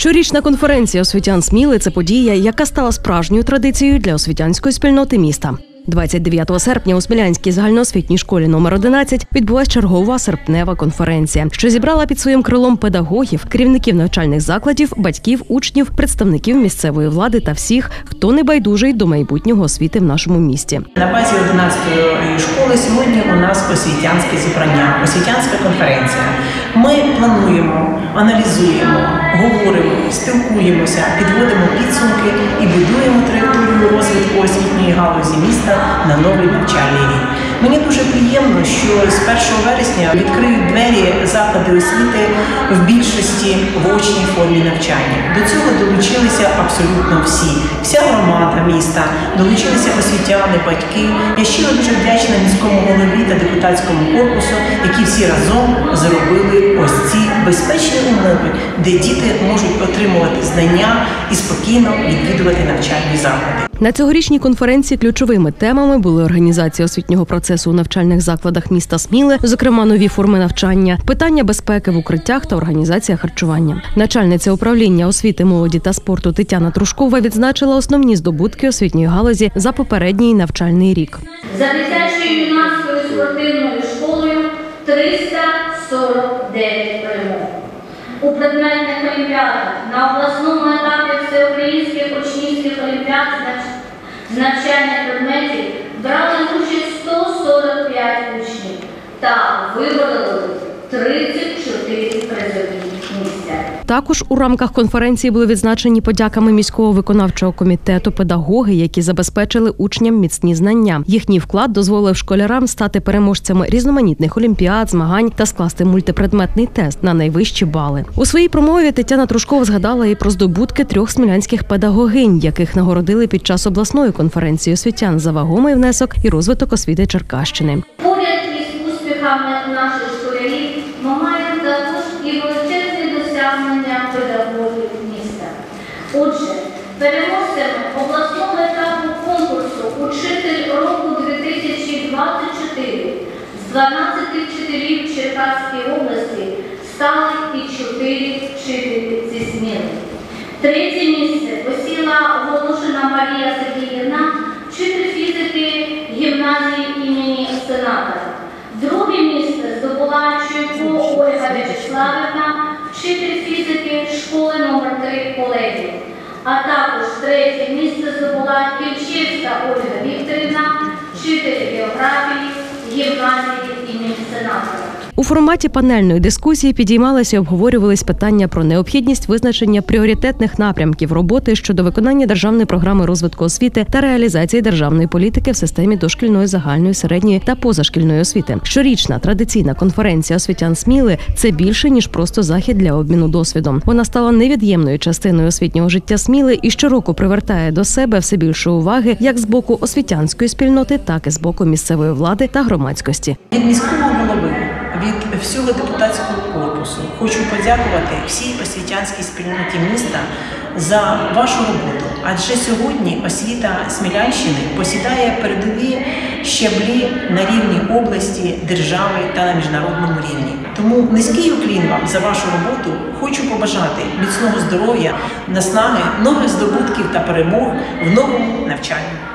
Щорічна конференція освітян Сміли – це подія, яка стала справжньою традицією для освітянської спільноти міста. 29 серпня у Смілянській загальноосвітній школі номер 11 відбулася чергова серпнева конференція, що зібрала під своїм крилом педагогів, керівників навчальних закладів, батьків, учнів, представників місцевої влади та всіх, хто не байдужий до майбутнього освіти в нашому місті. На базі 11-ї школи сьогодні у нас освітянське зібрання, освітянська конференція. Ми плануємо, аналізуємо, говоримо, спілкуємося, підводимо підсумки і будуємо траєкторію розвитку освітньої галузі міста на новий навчальний рік. Мені дуже приємно, що з 1 вересня відкриють двері заклади освіти в більшості в очній формі навчання. До цього долучилися абсолютно всі. Вся громада міста, долучилися освітяни, батьки. Я щиро дуже вдячна міському голові та депутатському корпусу, які всі разом зробили ось ці безпечні умови, де діти можуть отримувати знання і спокійно відвідувати навчальні заклади. На цьогорічній конференції ключовими темами були організація освітнього процесу у навчальних закладах міста Сміли, зокрема нові форми навчання, питання безпеки в укриттях та організація харчування. Начальниця управління освіти, молоді та спорту Тетяна Трушкова відзначила основні здобутки освітньої галузі за попередній навчальний рік. За дитячою юнацькою спортивною школою 349 перемог. У предметних олімпіадах на обласному етапі всеукраїнських учнівських олімпіад з навчання предметів брали участь 145 учнів та вибороли 34 призові місця. Також у рамках конференції були відзначені подяками міського виконавчого комітету педагоги, які забезпечили учням міцні знання. Їхній вклад дозволив школярам стати переможцями різноманітних олімпіад, змагань та скласти мультипредметний тест на найвищі бали. У своїй промові Тетяна Трушкова згадала і про здобутки 3 смілянських педагогинь, яких нагородили під час обласної конференції освітян за вагомий внесок і розвиток освіти Черкащини. Поряд із успіхами наших школярів ми маємо також і величезні досягнення педагогів міста. Отже, переможцями обласного етапу конкурсу «Учитель року 2024» з 12 вчителів Черкаської області стали і 4 вчителі зі Сміли. Третє місце посіла Волошина Марія Сергіївна, вчитель фізики гімназії імені Сенатора. Друге місце здобула Чуйко Ольга Вячеславівна, вчитель фізики школи номер 3 «Колегії». А також третє місце здобула Кільчевська Ольга Вікторівна, вчитель географії гімназії імені Сенатора. У форматі панельної дискусії підіймалися і обговорювались питання про необхідність визначення пріоритетних напрямків роботи щодо виконання державної програми розвитку освіти та реалізації державної політики в системі дошкільної, загальної, середньої та позашкільної освіти. Щорічна традиційна конференція освітян Сміли – це більше, ніж просто захід для обміну досвідом. Вона стала невід'ємною частиною освітнього життя Сміли і щороку привертає до себе все більше уваги як з боку освітянської спільноти, так і з боку місцевої влади та громадськості. Від міського голови, від всього депутатського корпусу хочу подякувати всій освітянській спільноті міста за вашу роботу. Адже сьогодні освіта Смілянщини посідає передові щаблі на рівні області, держави та на міжнародному рівні. Тому низький уклін вам за вашу роботу. Хочу побажати міцного здоров'я, наснаги, нових здобутків та перемог в новому навчальному